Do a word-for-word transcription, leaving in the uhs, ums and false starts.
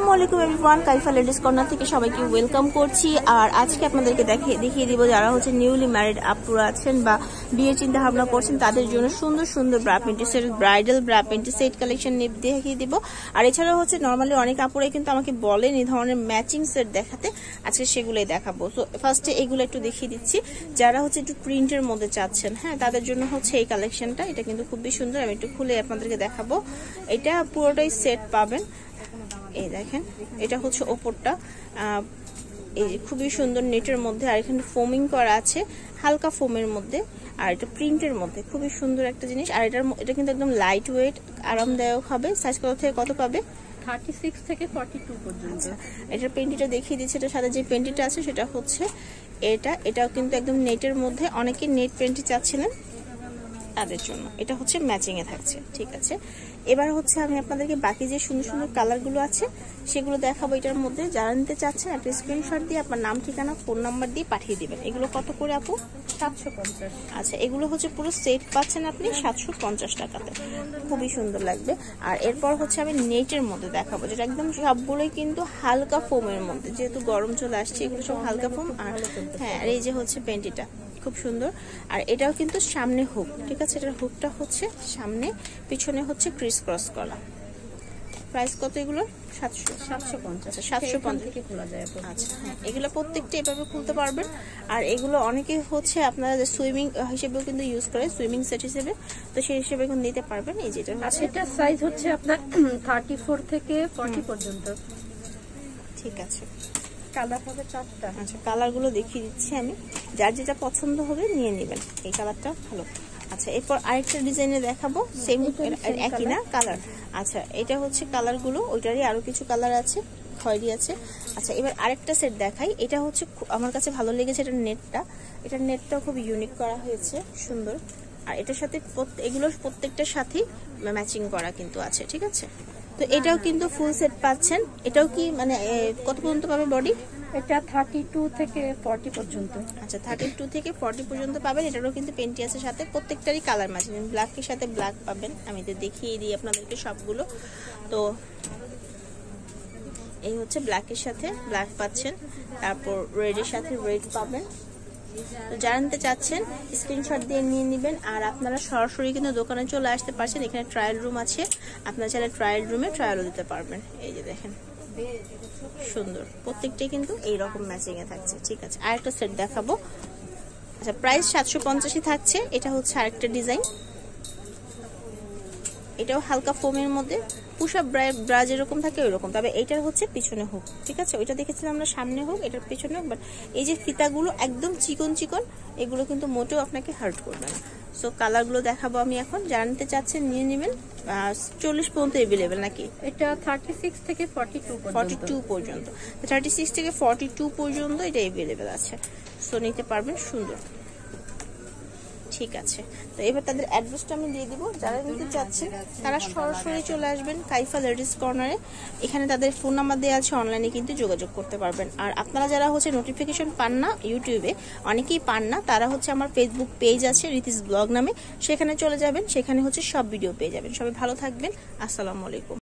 আসসালামু আলাইকুম এভরিওয়ান, কাইফা লেডিস কর্নার থেকে সবাইকে ওয়েলকাম করছি। আর আজকে আপনাদেরকে দেখিয়ে দেখিয়ে দিব যারা হচ্ছে নিউলি ম্যারিড আপুরা আছেন বা বিয়ে চিন্তা ভাবনা করছেন তাদের জন্য সুন্দর সুন্দর bra panty set, bridal bra panty set collection দেখিয়ে দিব। আর এছাড়াও হচ্ছে নর্মালি অনেক আপুরাই কিন্তু আমাকে বলেন এই ধরনের ম্যাচিং সেট দেখাতে, আজকে সেগুলোই দেখাবো। তো ফার্স্টে এগুলো একটু দেখিয়ে দিচ্ছি যারা হচ্ছে একটু প্রিন্টের মধ্যে চাচ্ছেন, হ্যাঁ তাদের জন্য হচ্ছে এই কালেকশনটা। এটা কিন্তু খুবই সুন্দর, আমি একটু খুলে আপনাদেরকে দেখাবো। এটা পুরোটাই সেট পাবেন, এই দেখেন এটা হচ্ছে ওপরটা এই খুবই সুন্দর নেটের মধ্যে, আর এখানে ফোমিং করা আছে হালকা ফোমের মধ্যে, আর এটা প্রিন্টের মধ্যে খুবই সুন্দর একটা জিনিস। আর এটার এটা কিন্তু একদম লাইট ওয়েট, আরামদায়ক হবে। সাইজ কত থেকে কত পাবে? থার্টি সিক্স থেকে ফর্টি টু পর্যন্ত। এটার পেন্টিটা দেখিয়ে দিচ্ছি, এটার সাথে যে পেন্টিটা আছে সেটা হচ্ছে এটা। এটাও কিন্তু একদম নেটের মধ্যে, অনেকে নেট পেন্টি চাচ্ছিলেন তাদের জন্য এটা হচ্ছে ম্যাচিং এ থাকছে, ঠিক আছে। এবার হচ্ছে আমি আপনাদেরকে বাকি যে সুন্দর সুন্দর কালারগুলো আছে সেগুলো দেখাবো। এটার মধ্যে যারা নিতে চাচ্ছেন একটা স্ক্রিনশট দিয়ে আপনার নাম ঠিকানা ফোন নাম্বার দিয়ে পাঠিয়ে দিবেন। এগুলো কত করে আপু? সাতশো পঞ্চাশ। আচ্ছা, এগুলো হচ্ছে পুরো সেট পাচ্ছেন আপনি সাতশো পঞ্চাশ টাকাতে, খুবই সুন্দর লাগবে। আর এরপর হচ্ছে আমি নেটের মধ্যে দেখাবো, যেটা একদম সবগুলোই কিন্তু হালকা ফোমের মধ্যে, যেহেতু গরম চলে আসছে এগুলো সব হালকা ফোম। আর হ্যাঁ, আর এই যে হচ্ছে পেন্টিটা খুব সুন্দর। আর এটাও কিন্তু সামনে হুক, ঠিক আছে, এটার হুকটা হচ্ছে সামনে, পিছনে হচ্ছে ক্রিস ক্রস করা। প্রাইস কত এগুলো? সাতশো সাতশো পঞ্চাশ। সাতশো পঞ্চাশ থেকে খোলা যায়। আচ্ছা হ্যাঁ, এগুলো প্রত্যেকটা এভাবে খুলতে পারবেন। আর এগুলো অনেকে হচ্ছে আপনারা সুইমিং হিসেবেও কিন্তু ইউজ করে, সুইমিং সেট হিসেবে, তো সেই হিসেবে কিন্তু নিতে পারবেন। এই যেটা আছে এটা সাইজ হচ্ছে আপনার থার্টি ফোর থেকে ফর্টি পর্যন্ত, ঠিক আছে। কালার হবে চারটা। আচ্ছা, কালারগুলো দেখিয়ে দিচ্ছি আমি, যার যেটা পছন্দ হবে নিয়ে নেবেন। এই কালারটা ভালো। আচ্ছা, এরপর আরেকটা ডিজাইনে দেখাবো, সেম একই না কালার। আচ্ছা, এটা হচ্ছে কালারগুলো, ওইটারই আরো কিছু কালার আছে, খয়েরি আছে। আচ্ছা, এবার আরেকটা সেট দেখাই। এটা হচ্ছে আমার কাছে ভালো লেগেছে, এটার নেটটা, এটার নেটটা খুব ইউনিক করা হয়েছে, সুন্দর। আর এটার সাথে এগুলোর প্রত্যেকটার সাথেই ম্যাচিং করা কিন্তু আছে, ঠিক আছে। তো এটাও কিন্তু ফুল সেট পাচ্ছেন। এটাও কি মানে কত পর্যন্ত পাবে বডি? এটা থার্টি টু থেকে ফর্টি পর্যন্ত। আচ্ছা, থার্টি টু থেকে ফর্টি পর্যন্ত পাবেন। এটারও কিন্তু পেন্টি আছে সাথে, প্রত্যেকটারই কালার ম্যাচিং, ব্ল্যাকের সাথে ব্ল্যাক পাবেন। আমি তো দেখিয়ে দিই আপনাদেরকে সবগুলো। তো এই হচ্ছে ব্ল্যাকের সাথে ব্ল্যাক পাচ্ছেন, তারপর রেডের সাথে রেড পাবেন। তো যারা নিতে চাচ্ছেন স্ক্রিনশট দিয়ে নিয়ে নেবেন। আর আপনারা সরাসরি কিন্তু দোকানে চলে আসতে পারছেন, এখানে ট্রায়াল রুম আছে, আপনারা চাইলে ট্রায়াল রুমে ট্রায়ালও দিতে পারবেন। এই যে দেখেন সুন্দর, প্রত্যেকটাই কিন্তু এইরকম ম্যাচিং এ থাকছে, ঠিক আছে। আরেকটা সেট দেখাবো। আচ্ছা, প্রাইস সাতশো পঞ্চাশই থাকছে। এটা হচ্ছে আরেকটা ডিজাইন, এটাও হালকা ফোমের মধ্যে, পুশআপ ব্রা যেরকম থাকে ওই রকম, তবে এইটার হচ্ছে পিছনে হুক, ঠিক আছে। ওইটা দেখেছিলাম আমরা সামনে হুক, এটার পিছনে হুক। বাট এই যে ফিতাগুলো একদম চিকন চিকন, এগুলো কিন্তু মোটেও আপনাকে হার্ট করবে না। সো কালারগুলো দেখাবো আমি এখন, জানতে চাচ্ছেন নিয়ে নেবেন। চল্লিশ পর্যন্ত এভেলেবেল নাকি? এটা থার্টি সিক্স থেকে ফর্টি টু ফর্টি টু পর্যন্ত, থার্টি সিক্স থেকে ফর্টি টু পর্যন্ত এটা এভেলেবেল আছে, সো নিতে পারবেন। সুন্দর, ঠিক আছে। তো এবার তাদের অ্যাড্রেসটা আমি দিয়ে দিব, যারা নিতে চাচ্ছেন তারা সরাসরি চলে আসবেন কাইফা লেডিস কর্নারে। এখানে তাদের ফোন নাম্বার দেওয়া আছে, অনলাইনে কিন্তু যোগাযোগ করতে পারবেন। আর আপনারা যারা হচ্ছে নোটিফিকেশন পান না ইউটিউবে, অনেকেই পান না, তারা হচ্ছে আমার ফেসবুক পেজ আছে রিতিস ব্লগ নামে, সেখানে চলে যাবেন, সেখানে হচ্ছে সব ভিডিও পেয়ে যাবেন। সবাই ভালো থাকবেন, আসসালামু আলাইকুম।